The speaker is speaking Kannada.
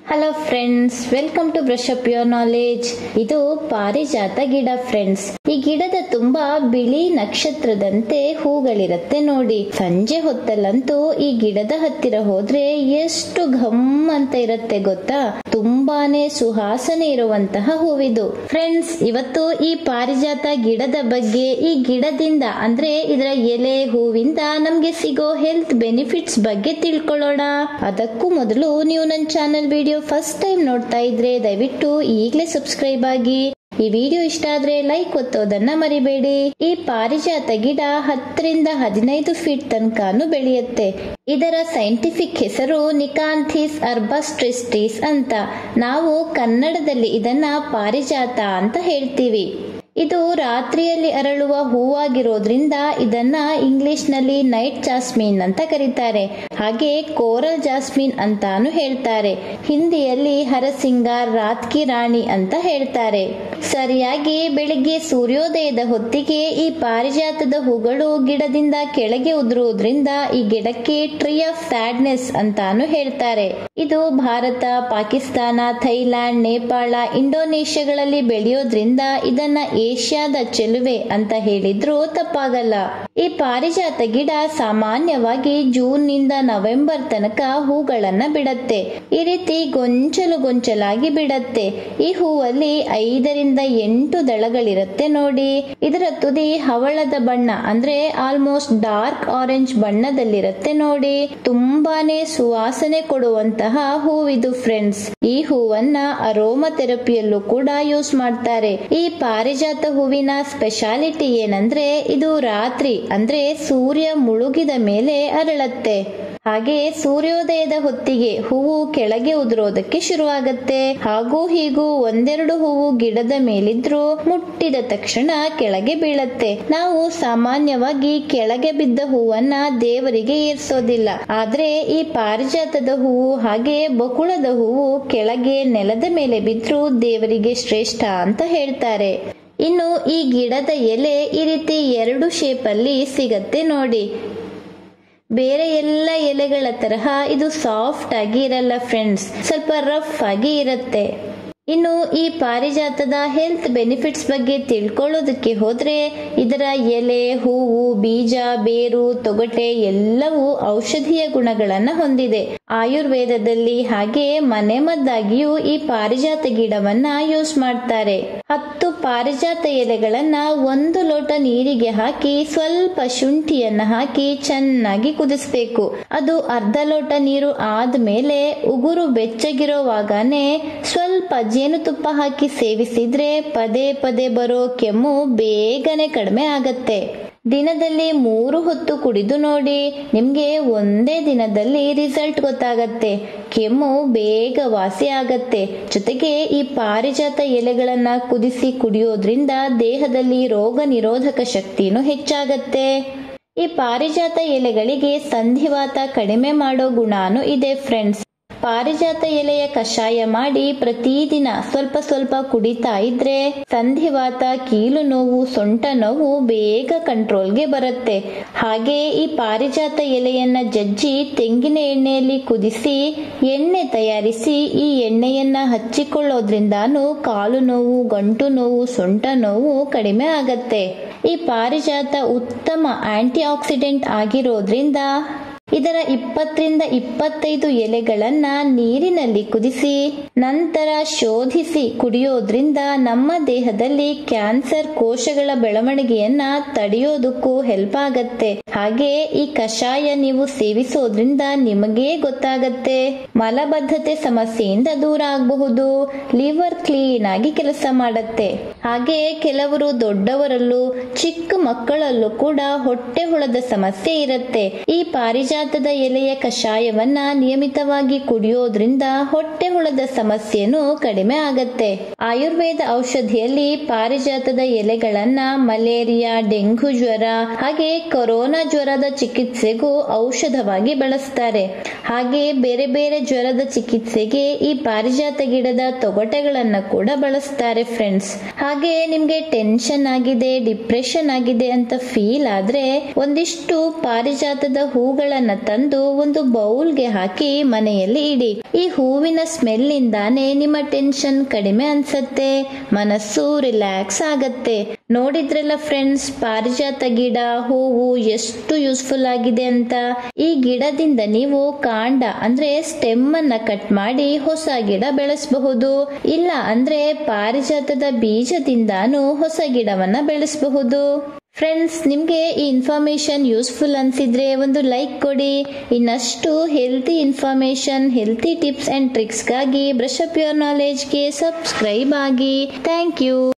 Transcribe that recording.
Hello friends, welcome to brush up your knowledge. ಇದು ಪಾರಿಜಾತ ಗಿಡ ಫ್ರೆಂಡ್ಸ್. ಈ ಗಿಡದ ತುಂಬಾ ಬಿಳಿ ನಕ್ಷತ್ರದಂತೆ ಹೂಗಳಿರುತ್ತೆ ನೋಡಿ. ಸಂಜೆ ಹೊತ್ತಲ್ಲಂತೂ ಈ ಗಿಡದ ಹತ್ತಿರ ಹೋದ್ರೆ ಎಷ್ಟು ಘಮ್ ಅಂತ ಇರುತ್ತೆ ಗೊತ್ತಾ. ತುಂಬಾನೇ ಸುವಾಸನೆ ಇರುವಂತಹ ಹೂವಿದು ಫ್ರೆಂಡ್ಸ್. ಇವತ್ತು ಈ ಪಾರಿಜಾತ ಗಿಡದ ಬಗ್ಗೆ, ಈ ಗಿಡದಿಂದ ಅಂದ್ರೆ ಇದರ ಎಲೆ ಹೂವಿಂದ ನಮ್ಗೆ ಸಿಗೋ ಹೆಲ್ತ್ ಬೆನಿಫಿಟ್ಸ್ ಬಗ್ಗೆ ತಿಳ್ಕೊಳ್ಳೋಣ. ಅದಕ್ಕೂ ಮೊದಲು ನೀವು ನನ್ನ ಚಾನೆಲ್ ವಿಡಿಯೋ ಫಸ್ಟ್ ಟೈಮ್ ನೋಡ್ತಾ ಇದ್ರೆ ದಯವಿಟ್ಟು ಈಗಲೇ ಸಬ್ಸ್ಕ್ರೈಬ್ ಆಗಿ. ಈ ವಿಡಿಯೋ ಇಷ್ಟ ಆದ್ರೆ ಲೈಕ್ ಒತ್ತೋದನ್ನ ಮರಿಬೇಡಿ. ಈ ಪಾರಿಜಾತ ಗಿಡ 10 ರಿಂದ 15 ಫೀಟ್ ತನಕನೂ ಬೆಳೆಯುತ್ತೆ. ಇದರ ಸೈಂಟಿಫಿಕ್ ಹೆಸರು ನಿಕಾಂಥಿಸ್ ಅರ್ಬಸ್ಟ್ರಿಸ್ಟಿಸ್ ಅಂತ. ನಾವು ಕನ್ನಡದಲ್ಲಿ ಇದನ್ನ ಪಾರಿಜಾತ ಅಂತ ಹೇಳ್ತೀವಿ. ಇದು ರಾತ್ರಿಯಲ್ಲಿ ಅರಳುವ ಹೂವಾಗಿರೋದ್ರಿಂದ ಇದನ್ನ ಇಂಗ್ಲಿಷ್ ನಲ್ಲಿ ನೈಟ್ ಜಾಸ್ಮಿನ್ ಅಂತ ಕರೀತಾರೆ. ಹಾಗೆ ಕೋರಲ್ ಜಾಸ್ಮಿನ್ ಅಂತಾನು ಹೇಳ್ತಾರೆ. ಹಿಂದಿಯಲ್ಲಿ ಹರಸಿಂಗಾರ್, ರಾತ್ ಕಿ ರಾಣಿ ಅಂತ ಹೇಳ್ತಾರೆ. ಸರಿಯಾಗಿ ಬೆಳಿಗ್ಗೆ ಸೂರ್ಯೋದಯದ ಹೊತ್ತಿಗೆ ಈ ಪಾರಿಜಾತದ ಹೂಗಳು ಗಿಡದಿಂದ ಕೆಳಗೆ ಉದುರುವುದರಿಂದ ಈ ಗಿಡಕ್ಕೆ ಟ್ರೀ ಆಫ್ ಸ್ಯಾಡ್ನೆಸ್ ಅಂತಾನು ಹೇಳ್ತಾರೆ. ಇದು ಭಾರತ, ಪಾಕಿಸ್ತಾನ, ಥೈಲ್ಯಾಂಡ್, ನೇಪಾಳ, ಇಂಡೋನೇಷ್ಯಾಗಳಲ್ಲಿ ಬೆಳೆಯೋದ್ರಿಂದ ಇದನ್ನ ಏಷ್ಯಾದ ಚೆಲುವೆ ಅಂತ ಹೇಳಿದ್ರೂ ತಪ್ಪಾಗಲ್ಲ. ಈ ಪಾರಿಜಾತ ಗಿಡ ಸಾಮಾನ್ಯವಾಗಿ ಜೂನ್ ನಿಂದ ನವೆಂಬರ್ ತನಕ ಹೂಗಳನ್ನ ಬಿಡತ್ತೆ. ಈ ರೀತಿ ಗೊಂಚಲಾಗಿ ಬಿಡತ್ತೆ. ಈ ಹೂವಲ್ಲಿ 5 ರಿಂದ 8 ದಳಗಳಿರುತ್ತೆ ನೋಡಿ. ಇದರ ತುದಿ ಹವಳದ ಬಣ್ಣ ಅಂದ್ರೆ ಆಲ್ಮೋಸ್ಟ್ ಡಾರ್ಕ್ ಆರೆಂಜ್ ಬಣ್ಣದಲ್ಲಿರುತ್ತೆ ನೋಡಿ. ತುಂಬಾನೇ ಸುವಾಸನೆ ಕೊಡುವಂತಹ ಹೂವಿದು ಫ್ರೆಂಡ್ಸ್. ಈ ಹೂವನ್ನ ಅರೋಮಾ ಥೆರಪಿಯಲ್ಲೂ ಕೂಡ ಯೂಸ್ ಮಾಡ್ತಾರೆ. ಈ ಪಾರಿಜಾತ ಹೂವಿನ ಸ್ಪೆಷಾಲಿಟಿ ಏನಂದ್ರೆ ಇದು ರಾತ್ರಿ ಅಂದ್ರೆ ಸೂರ್ಯ ಮುಳುಗಿದ ಮೇಲೆ ಅರಳತ್ತೆ. ಹಾಗೆ ಸೂರ್ಯೋದಯದ ಹೊತ್ತಿಗೆ ಹೂವು ಕೆಳಗೆ ಉದುರೋದಕ್ಕೆ ಶುರುವಾಗತ್ತೆ. ಹಾಗೂ ಹೀಗೂ ಒಂದೆರಡು ಹೂವು ಗಿಡದ ಮೇಲಿದ್ರೂ ಮುಟ್ಟಿದ ತಕ್ಷಣ ಕೆಳಗೆ ಬೀಳತ್ತೆ. ನಾವು ಸಾಮಾನ್ಯವಾಗಿ ಕೆಳಗೆ ಬಿದ್ದ ಹೂವನ್ನ ದೇವರಿಗೆ ಏರ್ಸೋದಿಲ್ಲ. ಆದ್ರೆ ಈ ಪಾರಿಜಾತದ ಹೂವು ಹಾಗೆ ಬಕುಳದ ಹೂವು ಕೆಳಗೆ ನೆಲದ ಮೇಲೆ ಬಿದ್ರೂ ದೇವರಿಗೆ ಶ್ರೇಷ್ಠ ಅಂತ ಹೇಳ್ತಾರೆ. ಇನ್ನು ಈ ಗಿಡದ ಎಲೆ ಈ ರೀತಿ 2 ಶೇಪ್ ಅಲ್ಲಿ ಸಿಗತ್ತೆ ನೋಡಿ. ಬೇರೆ ಎಲ್ಲ ಎಲೆಗಳ ತರಹ ಇದು ಸಾಫ್ಟ್ ಆಗಿ ಇರಲ್ಲ ಫ್ರೆಂಡ್ಸ್, ಸ್ವಲ್ಪ ರಫ್ ಆಗಿ ಇರುತ್ತೆ. ಇನ್ನು ಈ ಪಾರಿಜಾತದ ಹೆಲ್ತ್ ಬೆನಿಫಿಟ್ಸ್ ಬಗ್ಗೆ ತಿಳ್ಕೊಳ್ಳೋದಕ್ಕೆ ಹೋದ್ರೆ ಇದರ ಎಲೆ, ಹೂವು, ಬೀಜ, ಬೇರು, ತೊಗಟೆ ಎಲ್ಲವೂ ಔಷಧೀಯ ಗುಣಗಳನ್ನ ಹೊಂದಿದೆ. ಆಯುರ್ವೇದದಲ್ಲಿ ಹಾಗೆ ಮನೆಮದ್ದಾಗಿಯೂ ಈ ಪಾರಿಜಾತ ಗಿಡವನ್ನ ಯೂಸ್ ಮಾಡ್ತಾರೆ. 10 ಪಾರಿಜಾತ ಎಲೆಗಳನ್ನ 1 ಲೋಟ ನೀರಿಗೆ ಹಾಕಿ ಸ್ವಲ್ಪ ಶುಂಠಿಯನ್ನ ಹಾಕಿ ಚೆನ್ನಾಗಿ ಕುದಿಸ್ಬೇಕು. ಅದು ಅರ್ಧ ಲೋಟ ನೀರು ಆದ್ಮೇಲೆ ಉಗುರು ಬೆಚ್ಚಗಿರೋವಾಗನೇ ಸ್ವಲ್ಪ ಜೇನುತುಪ್ಪ ಹಾಕಿ ಸೇವಿಸಿದ್ರೆ ಪದೇ ಪದೇ ಬರೋ ಕೆಮ್ಮು ಬೇಗನೆ ಕಡಿಮೆ ಆಗತ್ತೆ. ದಿನದಲ್ಲಿ 3 ಹೊತ್ತು ಕುಡಿದು ನೋಡಿ. ನಿಮ್ಗೆ ಒಂದೇ ದಿನದಲ್ಲಿ ರಿಸಲ್ಟ್ ಗೊತ್ತಾಗತ್ತೆ. ಕೆಮ್ಮು ಬೇಗ ವಾಸಿ ಆಗತ್ತೆ. ಜೊತೆಗೆ ಈ ಪಾರಿಜಾತ ಎಲೆಗಳನ್ನ ಕುದಿಸಿ ಕುಡಿಯೋದ್ರಿಂದ ದೇಹದಲ್ಲಿ ರೋಗ ನಿರೋಧಕ ಶಕ್ತಿನೂ ಹೆಚ್ಚಾಗತ್ತೆ. ಈ ಪಾರಿಜಾತ ಎಲೆಗಳಿಗೆ ಸಂಧಿವಾತ ಕಡಿಮೆ ಮಾಡೋ ಗುಣನೂ ಇದೆ ಫ್ರೆಂಡ್ಸ್. ಪಾರಿಜಾತ ಎಲೆಯ ಕಷಾಯ ಮಾಡಿ ಪ್ರತಿದಿನ ಸ್ವಲ್ಪ ಸ್ವಲ್ಪ ಕುಡಿತಾ ಇದ್ರೆ ಸಂಧಿವಾತ, ಕೀಲು ನೋವು, ಸೊಂಟ ನೋವು ಬೇಗ ಕಂಟ್ರೋಲ್ಗೆ ಬರುತ್ತೆ. ಹಾಗೆ ಈ ಪಾರಿಜಾತ ಎಲೆಯನ್ನ ಜಜ್ಜಿ ತೆಂಗಿನ ಎಣ್ಣೆಯಲ್ಲಿ ಕುದಿಸಿ ಎಣ್ಣೆ ತಯಾರಿಸಿ ಈ ಎಣ್ಣೆಯನ್ನ ಹಚ್ಚಿಕೊಳ್ಳೋದ್ರಿಂದಾನು ಕಾಲು ನೋವು, ಗಂಟು ನೋವು, ಸೊಂಟ ನೋವು ಕಡಿಮೆ ಆಗತ್ತೆ. ಈ ಪಾರಿಜಾತ ಉತ್ತಮ ಆಂಟಿ ಆಕ್ಸಿಡೆಂಟ್ ಆಗಿರೋದ್ರಿಂದ ಇದರ 20 ರಿಂದ 25 ಎಲೆಗಳನ್ನ ನೀರಿನಲ್ಲಿ ಕುದಿಸಿ ನಂತರ ಶೋಧಿಸಿ ಕುಡಿಯೋದ್ರಿಂದ ನಮ್ಮ ದೇಹದಲ್ಲಿ ಕ್ಯಾನ್ಸರ್ ಕೋಶಗಳ ಬೆಳವಣಿಗೆಯನ್ನ ತಡೆಯೋದಕ್ಕೂ ಹೆಲ್ಪ್ ಆಗತ್ತೆ. ಹಾಗೆ ಈ ಕಷಾಯ ನೀವು ಸೇವಿಸೋದ್ರಿಂದ ನಿಮಗೇ ಗೊತ್ತಾಗತ್ತೆ. ಮಲಬದ್ಧತೆ ಸಮಸ್ಯೆಯಿಂದ ದೂರ ಆಗಬಹುದು. ಲಿವರ್ ಕ್ಲೀನ್ ಆಗಿ ಕೆಲಸ ಮಾಡತ್ತೆ. ಹಾಗೆ ಕೆಲವರು ದೊಡ್ಡವರಲ್ಲೂ ಚಿಕ್ಕ ಮಕ್ಕಳಲ್ಲೂ ಕೂಡ ಹೊಟ್ಟೆ ಹುಳದ ಸಮಸ್ಯೆ ಇರುತ್ತೆ. ಈ ಪಾರಿಜಾತದ ಎಲೆಯ ಕಷಾಯವನ್ನ ನಿಯಮಿತವಾಗಿ ಕುಡಿಯೋದ್ರಿಂದ ಹೊಟ್ಟೆ ಹುಳದ ಸಮಸ್ಯೆನೂ ಕಡಿಮೆ ಆಗತ್ತೆ. ಆಯುರ್ವೇದ ಔಷಧಿಯಲ್ಲಿ ಪಾರಿಜಾತದ ಎಲೆಗಳನ್ನ ಮಲೇರಿಯಾ, ಡೆಂಗ್ಯೂ ಜ್ವರ ಹಾಗೆ ಕೊರೋನಾ ಜ್ವರದ ಚಿಕಿತ್ಸೆಗೂ ಔಷಧವಾಗಿ ಬಳಸ್ತಾರೆ. ಹಾಗೆ ಬೇರೆ ಬೇರೆ ಜ್ವರದ ಚಿಕಿತ್ಸೆಗೆ ಈ ಪಾರಿಜಾತ ಗಿಡದ ತೊಗಟೆಗಳನ್ನ ಕೂಡ ಬಳಸ್ತಾರೆ ಫ್ರೆಂಡ್ಸ್. ಹಾಗೆ ನಿಮ್ಗೆ ಟೆನ್ಷನ್ ಆಗಿದೆ, ಡಿಪ್ರೆಷನ್ ಆಗಿದೆ ಅಂತ ಫೀಲ್ ಆದ್ರೆ ಒಂದಿಷ್ಟು ಪಾರಿಜಾತದ ಹೂಗಳನ್ನ ಬೀಜನ ತಂದು ಒಂದು ಬೌಲ್ಗೆ ಹಾಕಿ ಮನೆಯಲ್ಲಿ ಇಡಿ. ಈ ಹೂವಿನ ಸ್ಮೆಲ್ ಇಂದಾನೆ ನಿಮ್ಮ ಟೆನ್ಷನ್ ಕಡಿಮೆ ಅನ್ಸತ್ತೆ, ಮನಸ್ಸು ರಿಲ್ಯಾಕ್ಸ್ ಆಗತ್ತೆ. ನೋಡಿದ್ರಲ್ಲ ಫ್ರೆಂಡ್ಸ್, ಪಾರಿಜಾತ ಗಿಡ ಹೂವು ಎಷ್ಟು ಯೂಸ್ಫುಲ್ ಆಗಿದೆ ಅಂತ. ಈ ಗಿಡದಿಂದ ನೀವು ಕಾಂಡ ಅಂದ್ರೆ ಸ್ಟೆಮ್ ಅನ್ನ ಕಟ್ ಮಾಡಿ ಹೊಸ ಗಿಡ ಬೆಳೆಸಬಹುದು. ಇಲ್ಲ ಅಂದ್ರೆ ಪಾರಿಜಾತದ ಬೀಜದಿಂದಾನು ಹೊಸ ಗಿಡವನ್ನ ಬೆಳೆಸಬಹುದು. ಫ್ರೆಂಡ್ಸ್, ನಿಮ್ಗೆ ಈ ಇನ್ಫಾರ್ಮೇಶನ್ ಯೂಸ್ಫುಲ್ ಅನ್ಸಿದ್ರೆ ಒಂದು ಲೈಕ್ ಕೊಡಿ. ಇನ್ನಷ್ಟು healthy information, healthy tips and tricks ಗಾಗಿ ಬ್ರಷ್ ಅಪ್ ಯುವರ್ ನಾಲೆಡ್ಜ್ ಗೆ ಸಬ್ಸ್ಕ್ರೈಬ್ ಆಗಿ. Thank you.